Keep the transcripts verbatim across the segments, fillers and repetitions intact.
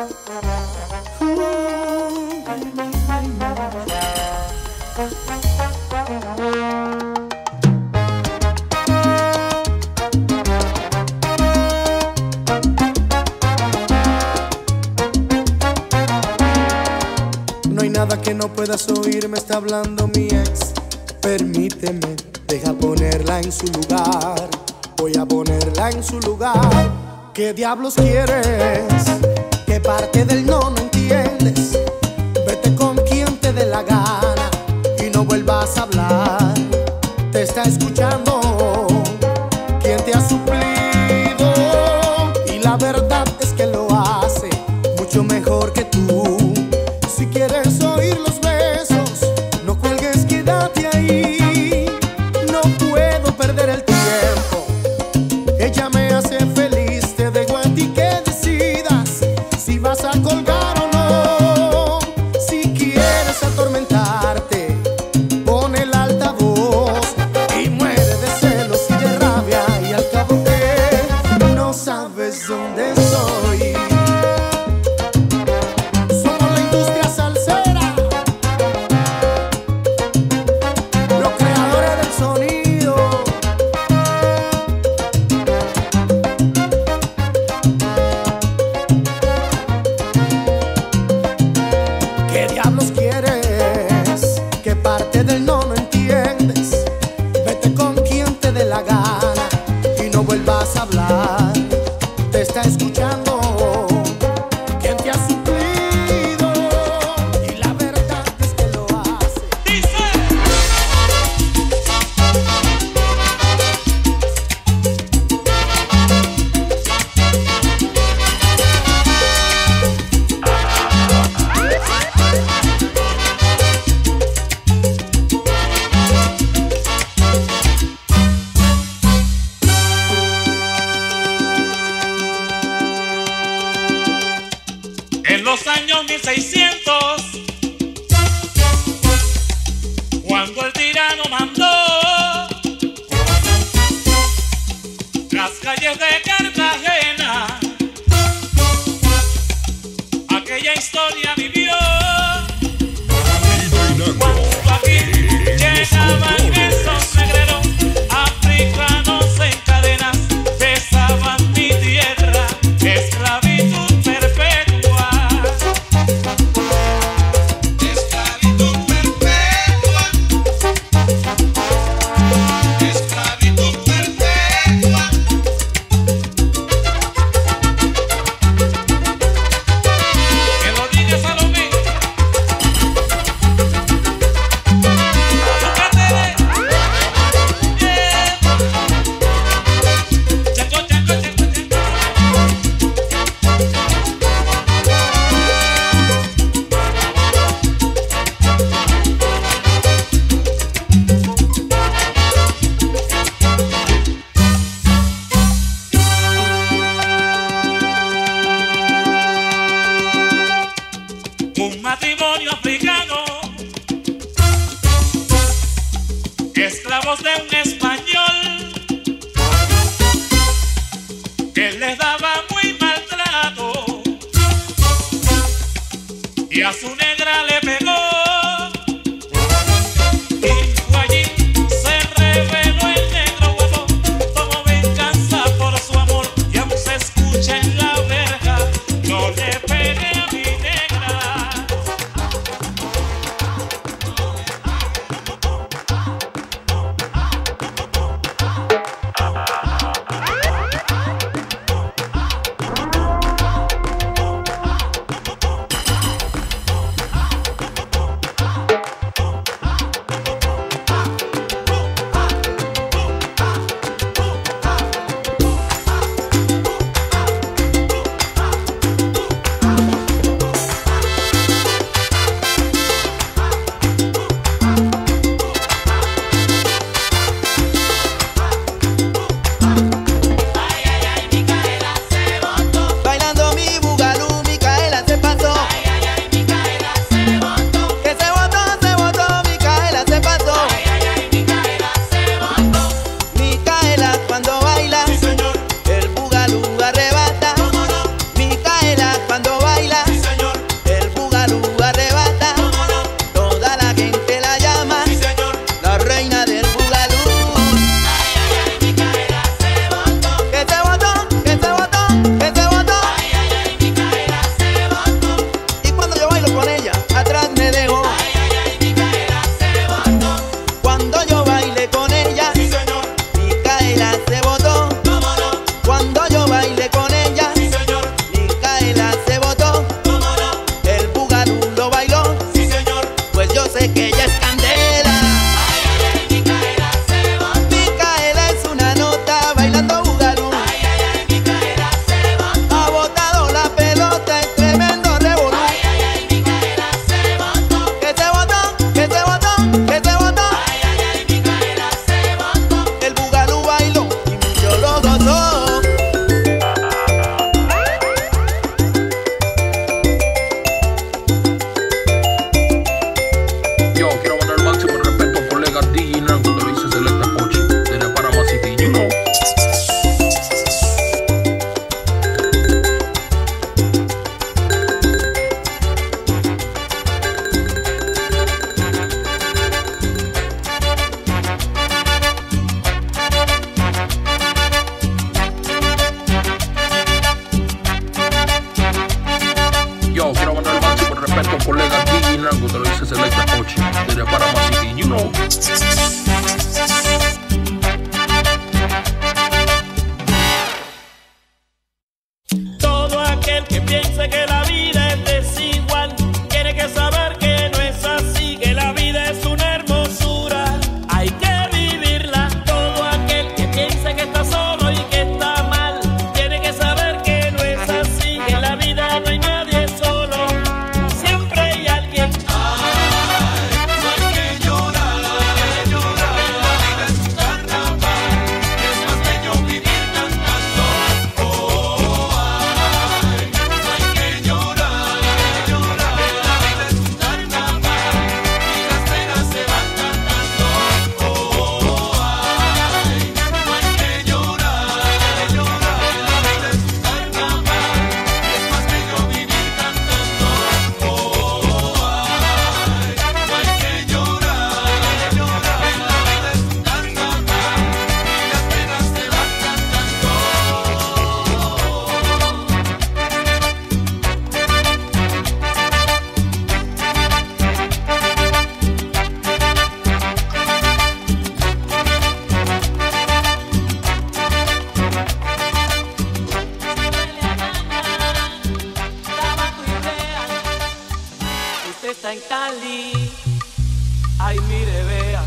No hay nada que no puedas oír, me está hablando mi ex. Permíteme, deja ponerla en su lugar. Voy a ponerla en su lugar. ¿Qué diablos quieres? ¿Qué parte del no no entiendes? Vete con quien te dé la gana y no vuelvas a hablar. Te está escuchando quien te ha suplido, y la verdad es que lo hace mucho mejor que tú. Si quieres oír los besos, no cuelgues, quédate ahí. No puedo perder el tiempo, ella me hace feliz. Te dejo a ti que decidas si vas a colgar o no. Si quieres atormentarte, pon el altavoz y muere de celos y de rabia, y al cabo que no sabes dónde estoy. Somos la industria salsera, los creadores del sonido. ¿Qué diablos quieres? ¿Qué parte del no no entiendes? Vete con quien te dé la gana y no vuelvas a hablar. Te está escuchando quien te ha suplido, y la verdad es que lo hace. En los años mil seiscientos, cuando el tirano mandó, las calles de Cartagena, aquella historia vivió. Cuando aquí llegaban esos negreros africanos en cadenas, besaban mi tierra, esclavitud perpetua. Esclavitud perpetua. Esclavitud perpetua. Que lo diga Salomé. Búscatele. Yeah. Chango, chango, chango, chango. Un matrimonio africano, esclavos de un español, que les daba muy maltrato y a su negra le pegó. Y fue allí, se reveló el negro guapo, tomó venganza por su amor, y aún se escucha en la verja: no le pegué a mi negra. piense que la vida es desigual tiene que saber que no es así, que la vida es una hermosura, hay que vivirla. Todo aquel que piense que está solo y que está mal tiene que saber que no es así, que en la vida no hay nadie solo, siempre hay alguien. Ay, no hay que llorar, llorar, la vida es un carnaval, es más bello vivir cantando. Oh, ay, no hay que llorar, llorar, la vida es un carnaval y las penas se van cantando. Oh, ay, no hay que llorar, llorar, la vida es un carnaval, es más bello vivir cantando. Oh, ay, no hay que llorar, llorar, la vida es un carnaval y las penas se van cantando. Usted está en Cali, ay mire vea,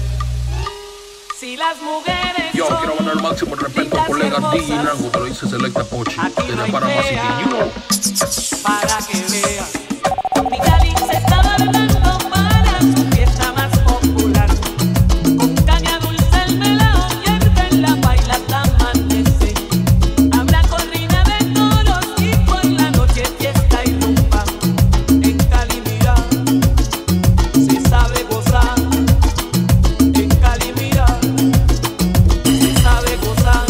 si las mujeres Yo son quiero ganar el máximo respeto lindas al colega y D J hermosas, Nango, te lo dice Selecta Pochi, aquí no desde hay Panamá City, fea. you know. para que vea, mi Cali se está adornando para su fiesta más popular, con caña dulce el melao hierve en la baila hasta amanece, habrá corrida de toros y por la noche fiesta y rumba. En Cali mira, se sabe gozar, en Cali mira, se sabe gozar.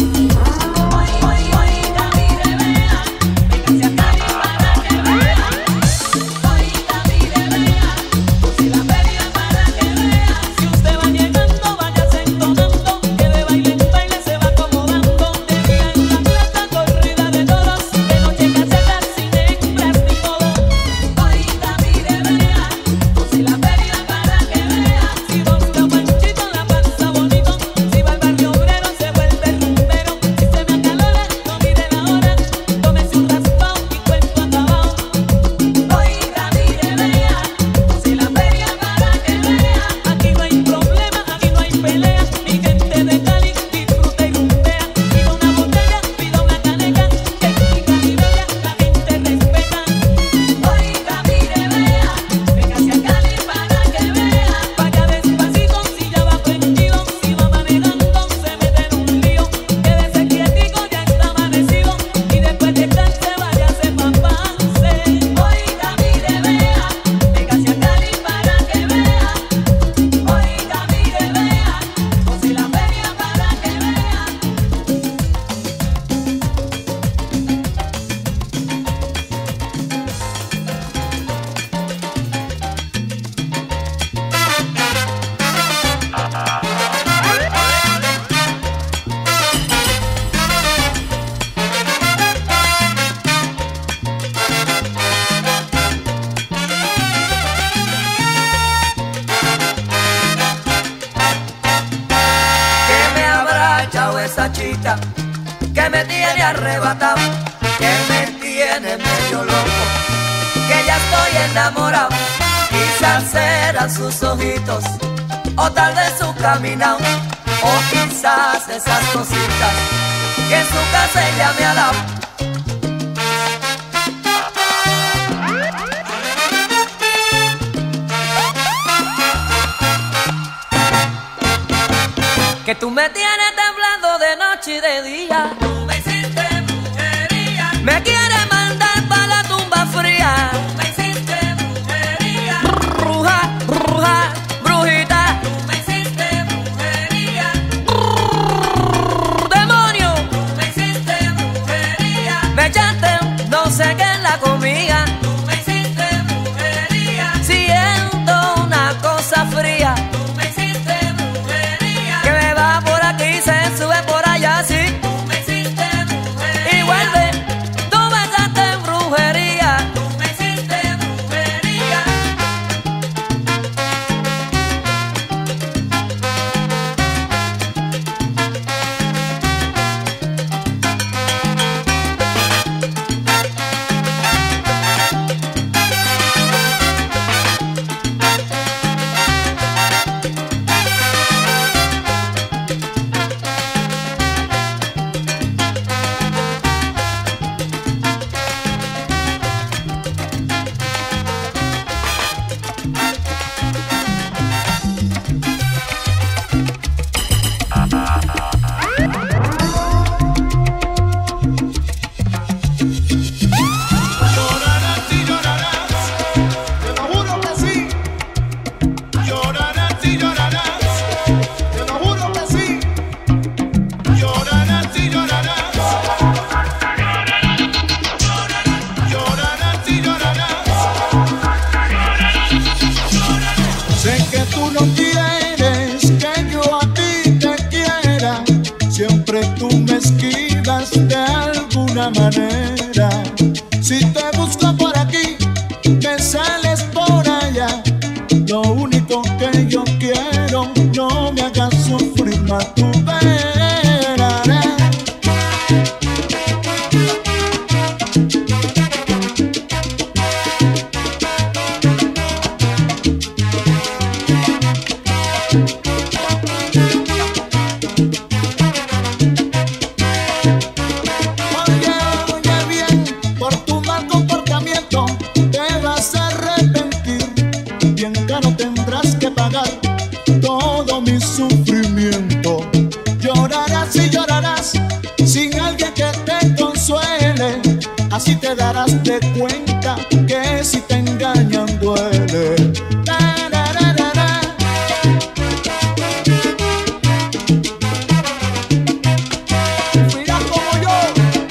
Oiga, mire, vea, véngase a Cali para que vea. Oiga, mire, vea, si la feria para que vea. Si usted va llegando, váyase entonando, que de baile en baile se va acomodando. De día en la plata, corrida de toros, de noche casetas sin hembras ni todo. Oiga, mire, vea, si la feria para que vea. Si busca Panchito la pasa bonito, si va al barrio obrero se vuelve rumbero. Si se me acalora, no mire la hora, tómese un raspao y cuento acabado. Oiga, mire, vea, si la feria para que vea. Aquí no hay problema, aquí no hay pelea, mi gente de Cali disfruta y rumbea. Pida una botella, pida una caneca, que en Cali bella la gente respeta. Oiga, mire, vea, véngase a Cali para que vea. Vaya despacito si ya va prendido, si va manejando se mete en un lío. Quédese quietico, ya está amanecido, y después de canse váyase pa' Pance. Oiga, mire, vea, véngase a Cali para que vea. Oiga, mire, vea, o si la feria para que vea. Que me habrá echado esa chica que me tiene arrebatado, que me tiene medio loco, que ya estoy enamorado. Quizás serán sus ojitos, o tal vez su caminado, o quizás esas cositas que en su casa ella me ha dado. Que tú me tienes temblando de noche y de día. Tú me hiciste brujería. Me quieres mandar para la tumba fría. Tú me hiciste brujería. Bruja, bruja, brujita. Tú me hiciste brujería. Demonio. Tú me hiciste brujería. Me echaste no sé qué en la comida. Tú me hiciste brujería. Siento una cosa fría. Se sube por allá, sí. Tú me hiciste otra manera. Si te busco por aquí, me sales por allá. Lo único que yo quiero, no me hagas sufrir más, tú verás. Oye, oye bien, por tu mal comportamiento te vas a arrepentir. Bien caro tendrás que pagar todo mi sufrimiento. Llorarás y llorarás sin alguien que te consuele. Así te darás de cuenta que si te engañan duele. Tarararara. Mira como yo.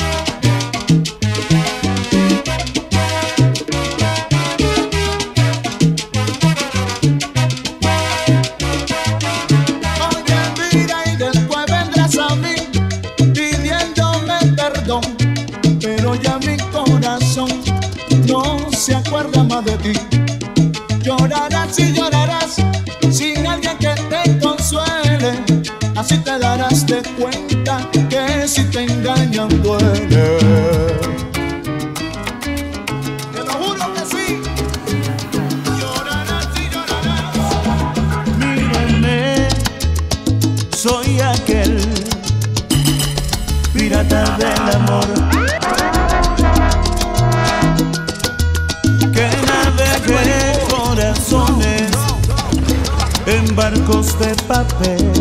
Oye, mira, y después vendrás a mí pidiéndome perdón, pero ya mi corazón no se acuerda más de ti. Llorarás y llorarás sin alguien que te consuele. Así te darás de cuenta que si te engañan duele. Te lo juro que sí. Llorarás y llorarás. Mírame, soy aquel pirata del amor que navega corazones en barcos de papel.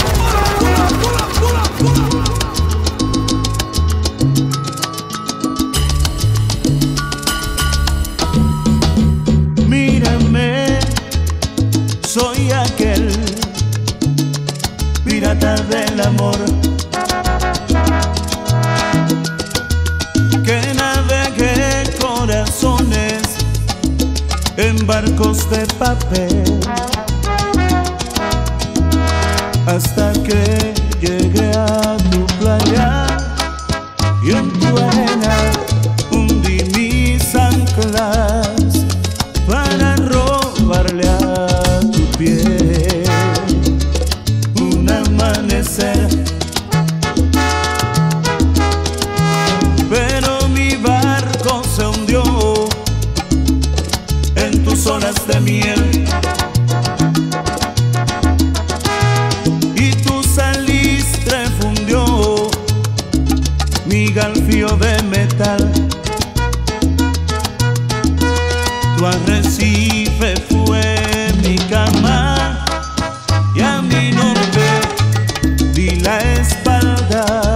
Mírame, soy aquel pirata del amor que navegue corazones en barcos de papel, hasta que llegue a tu playa y en tu arena hundí mis anclas para robarle a tu piel un amanecer. Pero mi barco se hundió en tus olas de miel y tu salistre fundió mi galfío de metal. Tu arrecife fue mi cama y a mi norte di la espalda.